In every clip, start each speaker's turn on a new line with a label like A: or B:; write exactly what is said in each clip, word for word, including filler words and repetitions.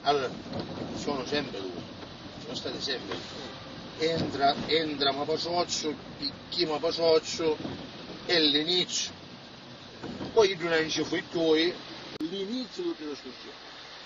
A: Allora, sono sempre due, sono stati sempre due. Entra, entra ma pasoccio, picchi ma pasoccio, è l'inizio. Poi tu non ci fai tuoi, l'inizio di tutto questo.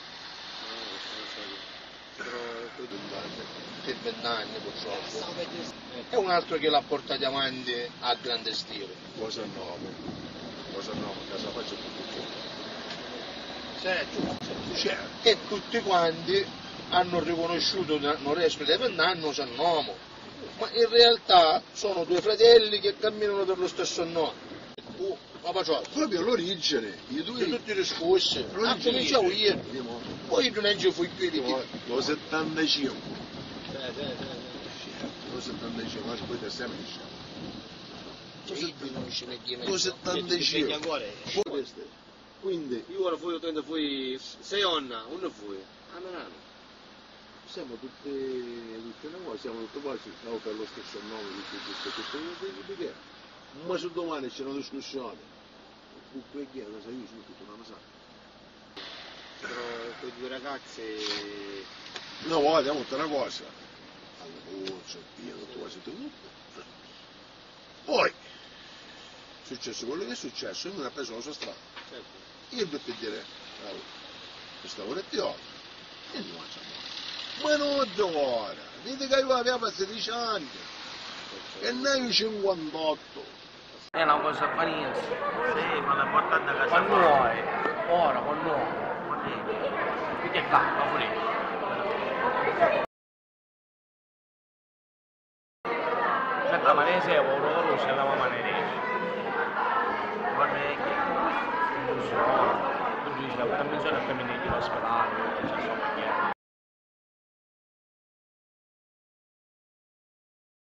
A: Per vent'anni purtroppo. È un altro che l'ha portato avanti a grande stile.
B: Cosa nuova? Cosa nuova? Cosa faccio tutto?
A: Certo. Cioè, e tutti quanti hanno riconosciuto non riesco di vent'anni c'è un uomo. Ma in realtà sono due fratelli che camminano per lo stesso nome. Uh, ma faccio
B: proprio l'origine, i due...
A: di tutti i discorsi. Ah, cominciavo io. Poi tu non ci fui più di chi.
B: Lo settantacinque.
A: Eh, eh, eh.
B: Lo settantacinque, ma poi te sempre
A: diciamo.
B: Lo settantacinque. Quindi...
A: Io ora fui, quando fui sei anni, uno fui, a Milano.
B: Siamo tutti, tutti noi, siamo tutti quasi, siamo per lo stesso nome, di che? Ma su domani c'è una discussione. Quel che è, lo sai, io sono tutto una cosa.
A: Però quei due ragazzi...
B: No, guarda, molto una cosa. Alla voce, via, tutto quasi tutto. Poi, è successo quello che è successo, e non ha preso la sua strada.
A: Certo.
B: Io devo dire, bravo, questa ora è di ora, e non facciamo. Ma non di ora, dite che io avevo sedici anni, e noi cinquantotto.
C: È una cosa apparenza.
A: Sì, ma l'importante è che
C: Quando vuoi, ora, quando vuoi. Quindi è calma, pure. Senta, ma ne sei un ruolo, c'è la mamma ne riesce.
A: non è che...
C: Non so, tu dici, la condizione femminile all'ospedale, non so perché.